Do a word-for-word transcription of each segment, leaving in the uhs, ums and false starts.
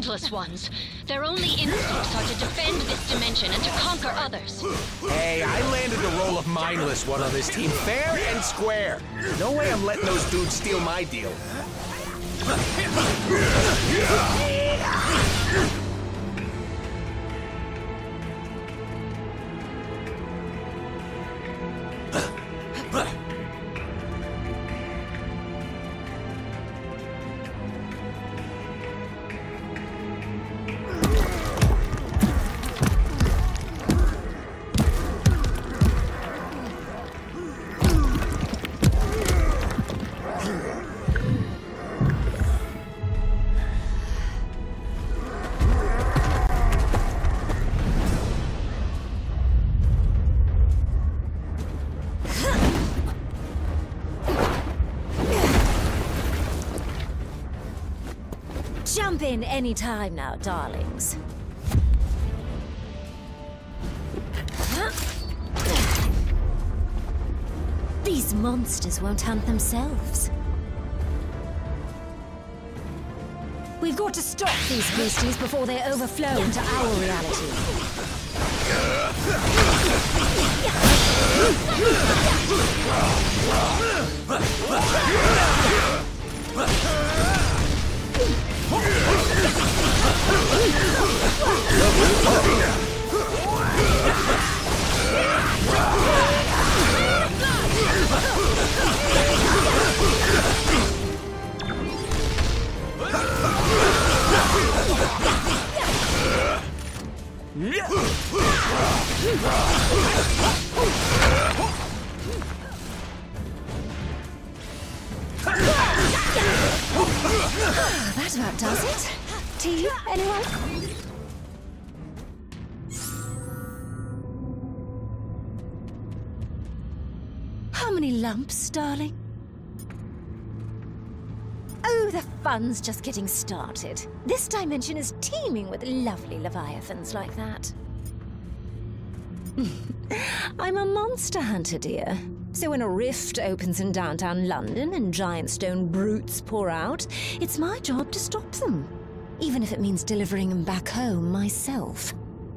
mindless ones. Their only instincts are to defend this dimension and to conquer others. Hey, I landed the role of mindless one on this team fair and square. No way I'm letting those dudes steal my deal. Jump in any time now, darlings. These monsters won't hunt themselves. We've got to stop these beasties before they overflow into our reality. That about does it. Tea, anyone? How many lumps, darling? Oh, the fun's just getting started. This dimension is teeming with lovely leviathans like that. I'm a monster hunter, dear. So when a rift opens in downtown London and giant stone brutes pour out, it's my job to stop them. Even if it means delivering them back home myself.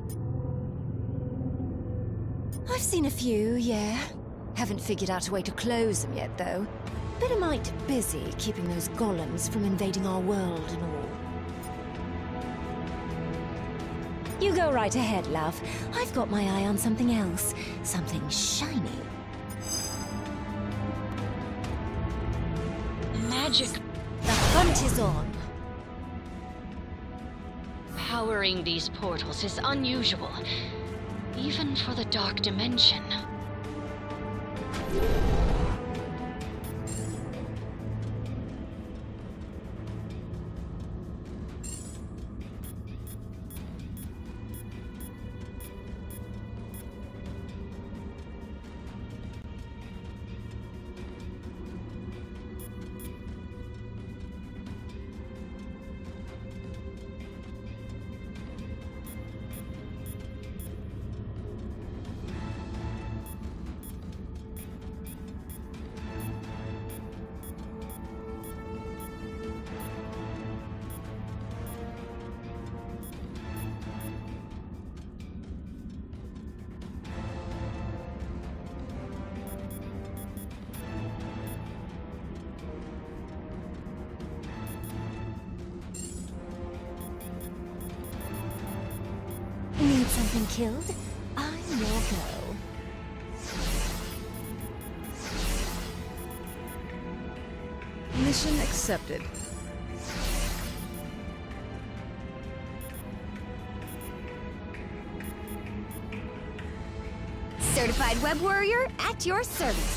I've seen a few, yeah. Haven't figured out a way to close them yet, though. Bit a mite busy keeping those golems from invading our world and all. You go right ahead, love. I've got my eye on something else. Something shiny. Magic. The hunt is on. Powering these portals is unusual, even for the Dark Dimension. Need something killed? I'm your go. Mission accepted. Certified web warrior at your service.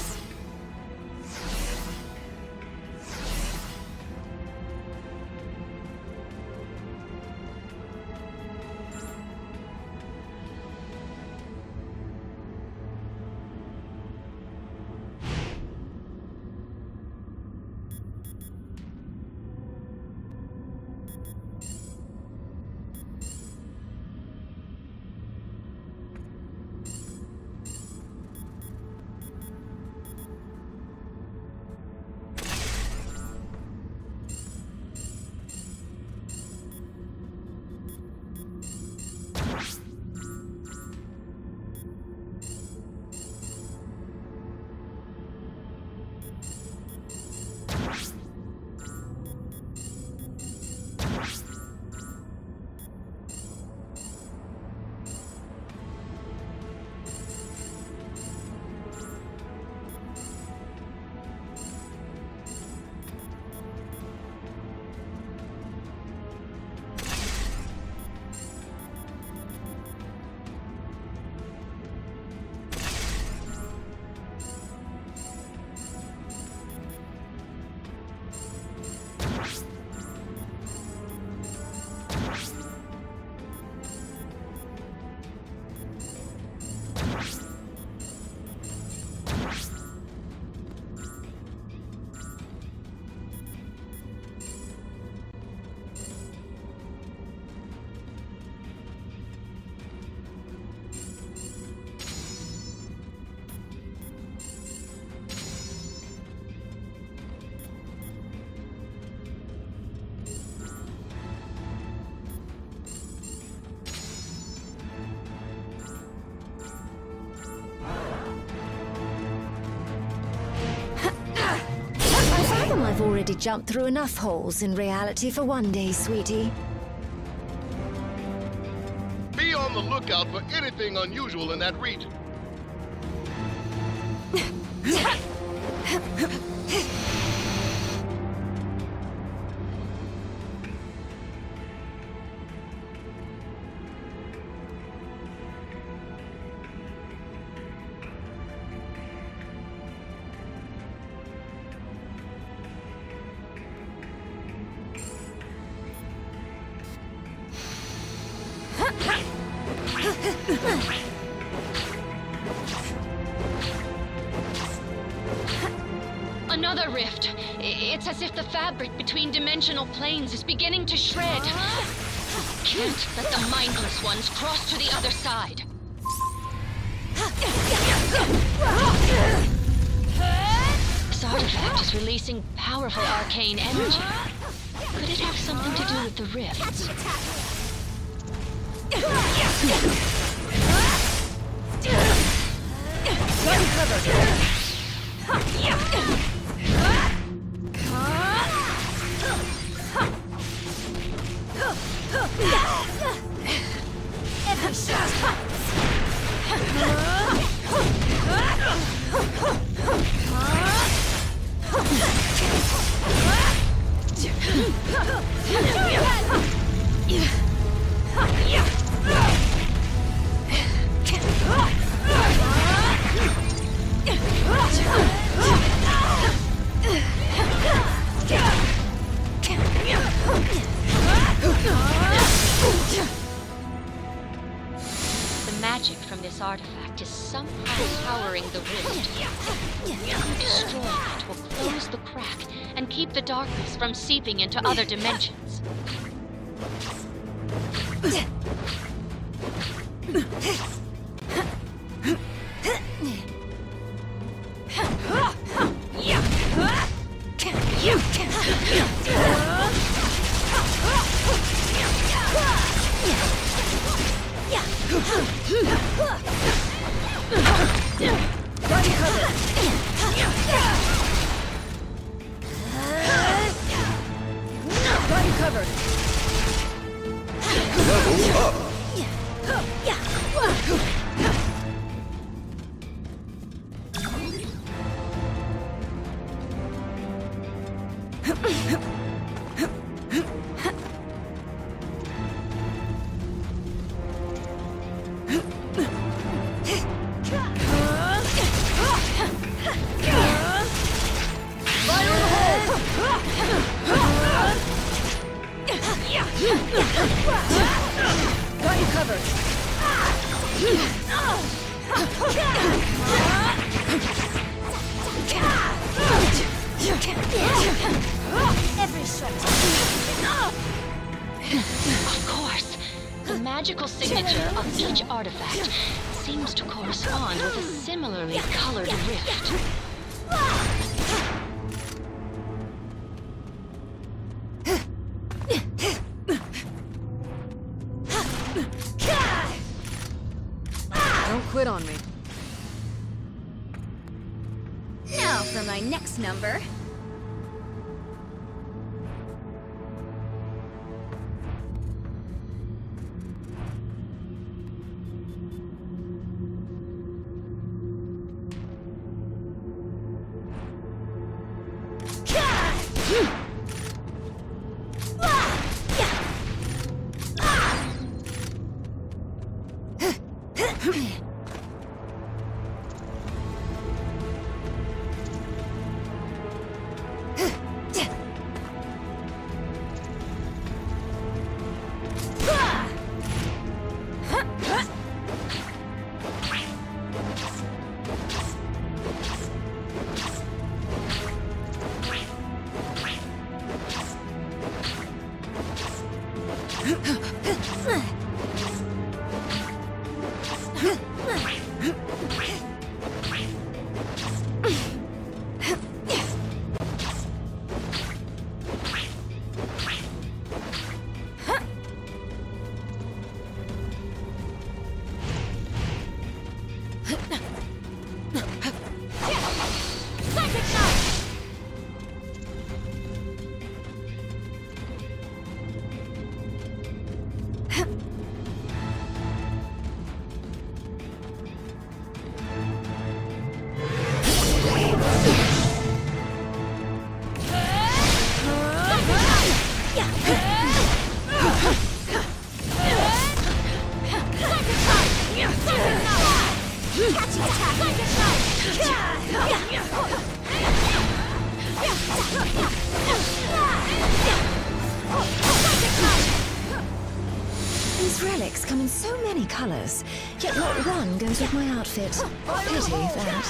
I've already jumped through enough holes in reality for one day, sweetie. Be on the lookout for anything unusual in that region. Another rift. It's as if the fabric between dimensional planes is beginning to shred. Can't let the mindless ones cross to the other side. This artifact is releasing powerful arcane energy. Could it have something to do with the rifts? Every shot hurts. The magic from this artifact is somehow powering the rift. If you destroy it, will close the crack and keep the darkness from seeping into other dimensions. Got you covered. Every shot. Of course. The magical signature of each artifact seems to correspond with a similarly colored rift. Don't quit on me. Now for my next number. relics come in so many colours, yet not one goes with my outfit. Pity that.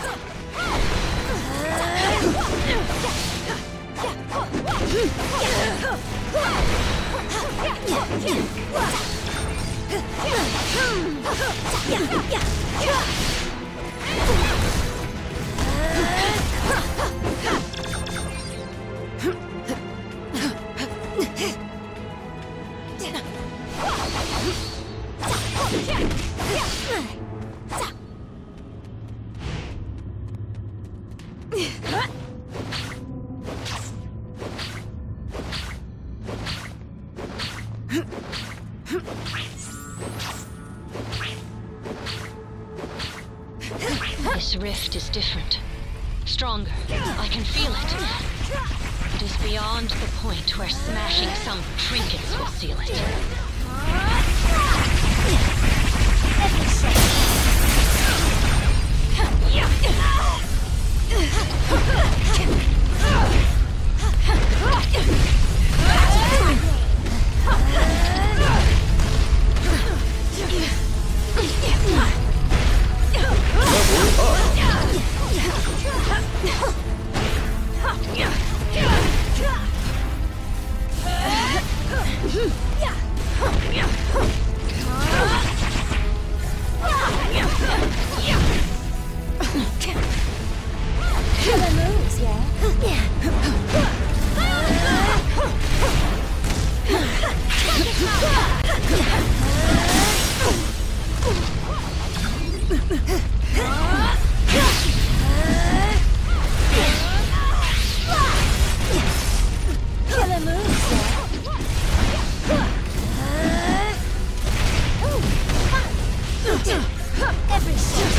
This rift is different. Stronger. I can feel it. It is beyond the point where smashing some trinkets will seal it. Killer moves, yeah? Killer moves, yeah? Every shot.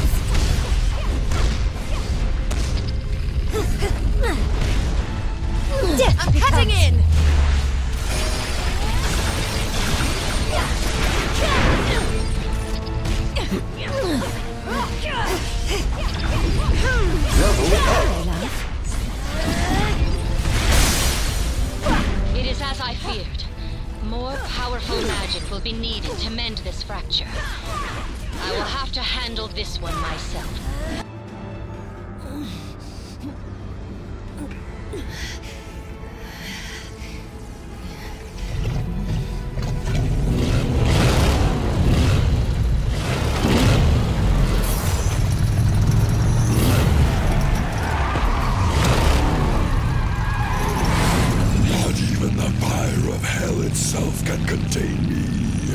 I'm cutting in! It is as I feared. More powerful magic will be needed to mend this fracture. I will have to handle this one myself. Itself can contain me.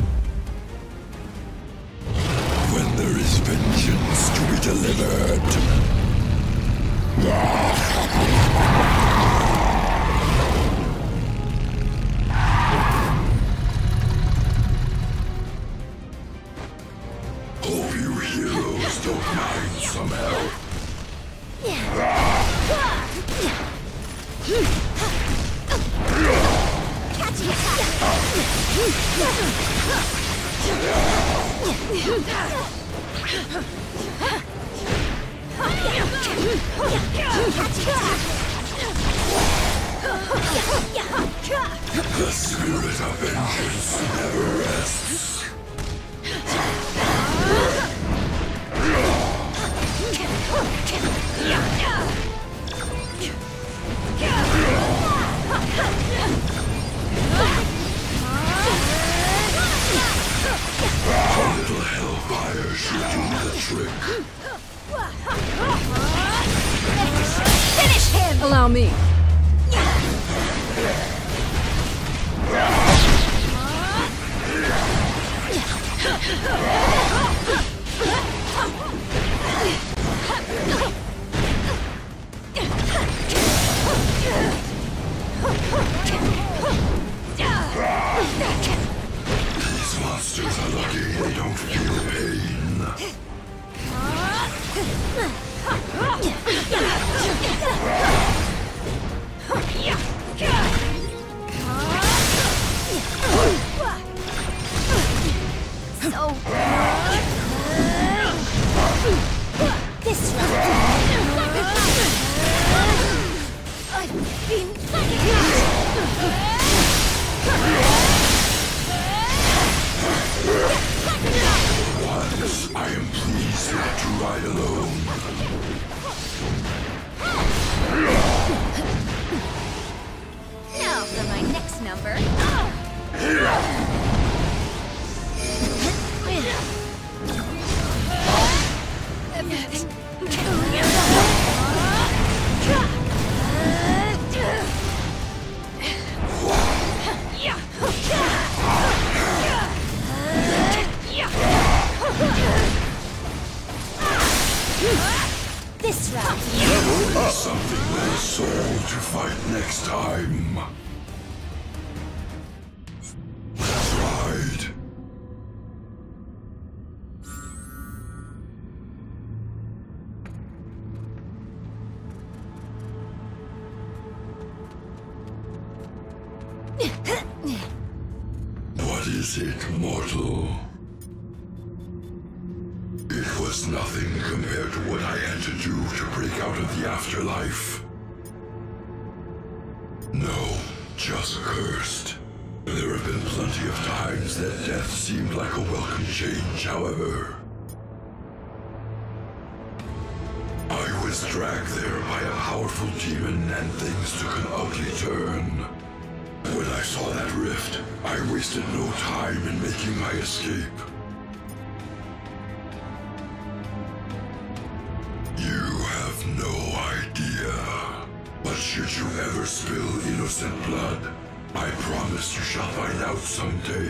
When there is vengeance to be delivered. Hope you heroes don't mind some help. The spirit of vengeance never rests. A little hellfire should do the trick. Finish him! Allow me. These monsters are lucky they don't feel pain. So soul to fight next time. That's right. What is it, mortal? It was nothing compared to what I had to do to break out of the afterlife. No, just cursed. There have been plenty of times that death seemed like a welcome change, however. I was dragged there by a powerful demon and things took an ugly turn. When I saw that rift, I wasted no time in making my escape. You have no idea. But should you ever spill innocent blood, I promise you shall find out someday.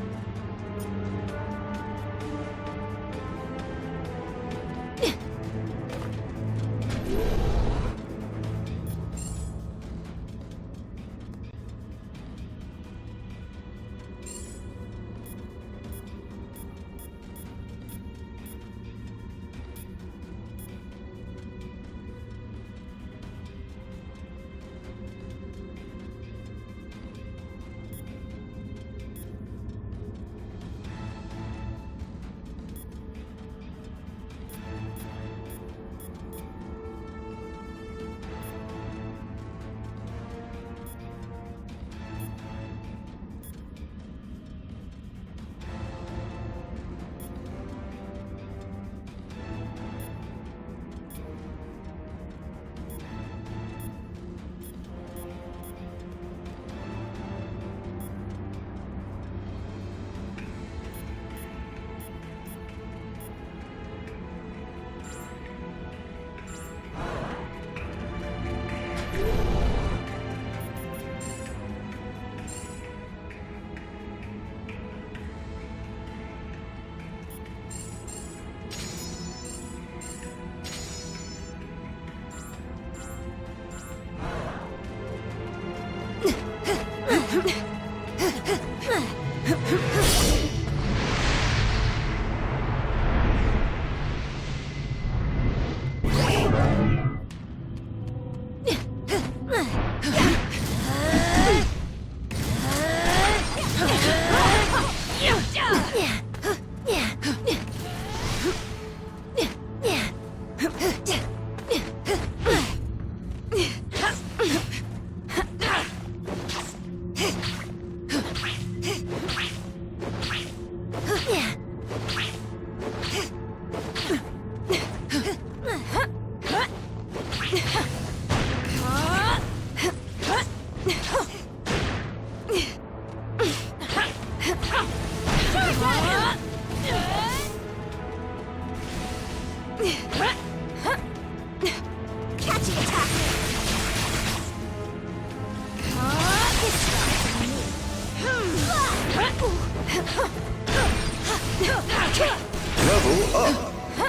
Level up.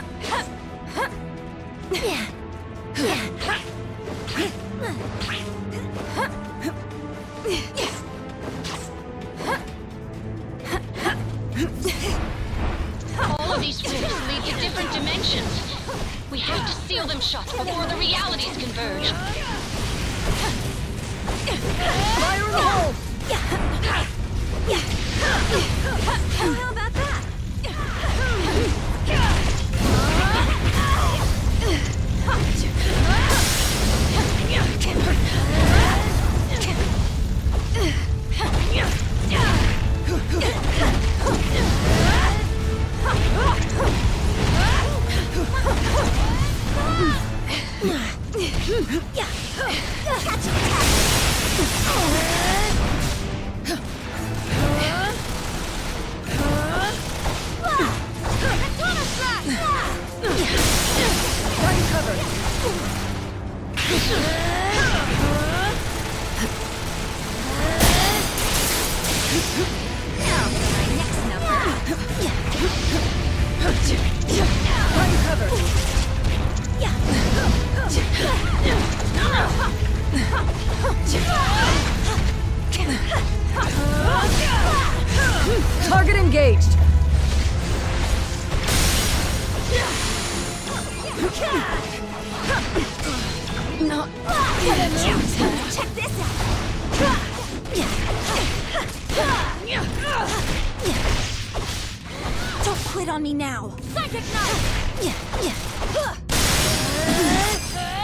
All of these rifts lead to different dimensions. We have to seal them shut before the realities converge. Fire in the hole! How about that? Cover. Target engaged. Not. Check this out. Don't quit on me now. Psychic knife.